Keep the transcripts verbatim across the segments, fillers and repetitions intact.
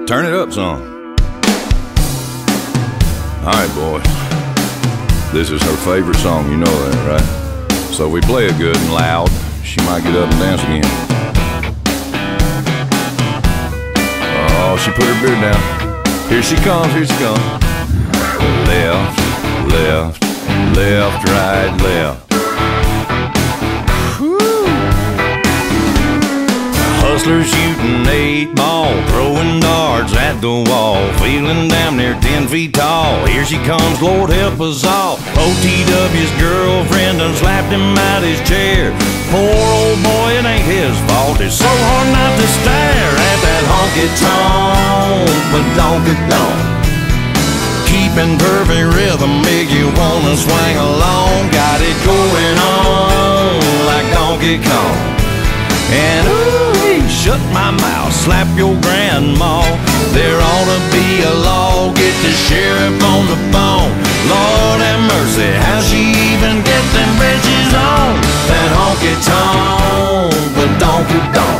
Turn it up some. Alright, boy. This is her favorite song, you know that, right? So if we play it good and loud, she might get up and dance again. Oh, she put her beard down. Here she comes, here she comes. Left, left, left, right, left. Hustlers shooting eight ball, throwing darts at the wall, feeling damn near ten feet tall. Here she comes, Lord help us all. O T W's girlfriend done slapped him out his chair. Poor old boy, it ain't his fault. It's so hard not to stare at that honky-tonk, but donk-a-donk. Keeping perfect rhythm make you wanna swing along. Got it going on like Donkey Kong. And ooh, shut my mouth, slap your grandma. There ought to be a law, get the sheriff on the phone. Lord have mercy, how she even get them bridges on? That honky-tonk, but donk-a-donk.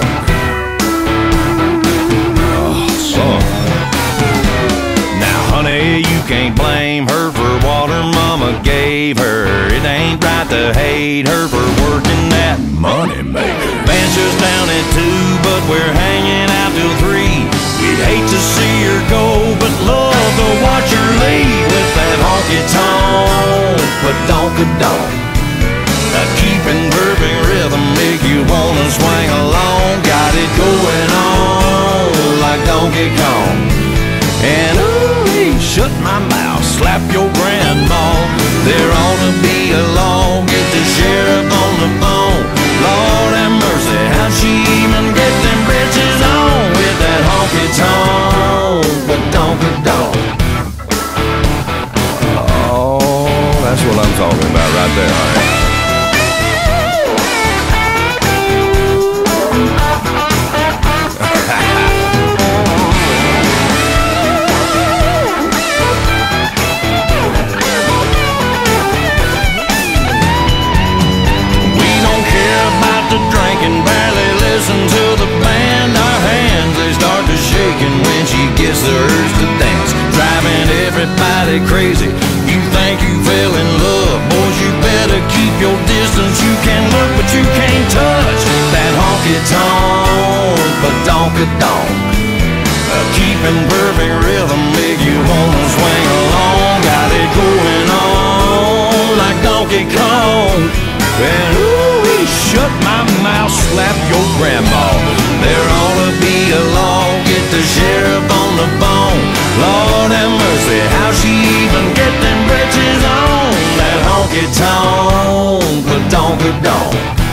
Oh, son. Now, honey, you can't blame her for what her mama gave her. It ain't right to hate her for working that money maker. Band's just down at two, but we're hanging out till three. We'd hate to see her go, but love to watch her leave with that honky-tonk, but donk-a-donk. Now keeping perfect rhythm make you wanna swing along. Got it going on like Donkey Kong. And ooh, shut my mouth, slap your grandma. There ought to be a law, get the sheriff on the phone. Lord have mercy, how'd she even get them britches on with that honky-tonk, but donk-a-donk. Oh, that's what I'm talking about right there, honey. The urge to dance, driving everybody crazy. You think you fell in love, boys, you better keep your distance. You can look, but you can't touch that honky-tonk, but donk-a-donk. Uh, keeping perfect rhythm make you wanna swing along. Got it going on like Donkey Kong. And ooh, shut my mouth, slap your grandma. There ought to be a law, get the sheriff on the phone. Lord have mercy, how she even get them britches on? That honky-tonk, but donk-a-donk.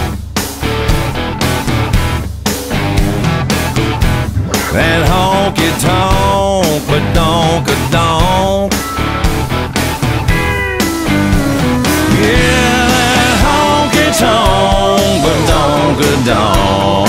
That honky-tonk, but donk-a-donk. Yeah, that honky-tonk, but donk-a-donk.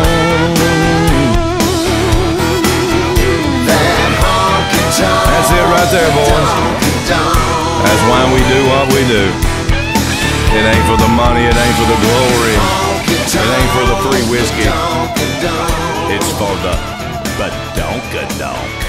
That's it right there, boys. That's why we do what we do. It ain't for the money, it ain't for the glory, it ain't for the free whiskey. It's for the badonka-donk.